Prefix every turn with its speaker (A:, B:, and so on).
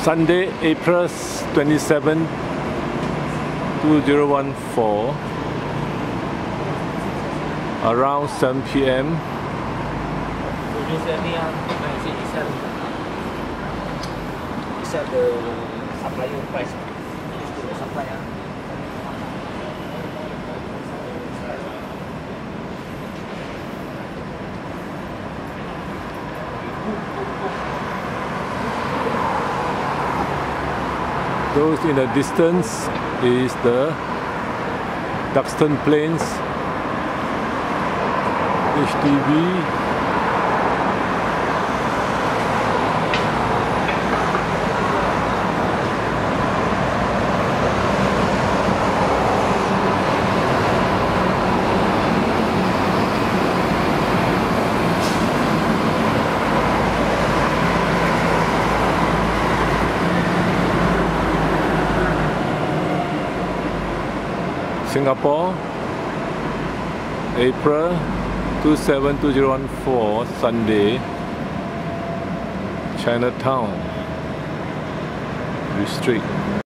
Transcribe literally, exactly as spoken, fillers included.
A: Sunday, April twenty-seventh, two thousand fourteen, around seven P M
B: Sell the supplier price. This to the supplier.
A: Those in the distance is the Duxton Plains H D B. Singapore, April twenty-seventh, two thousand fourteen, Sunday, Chinatown, District.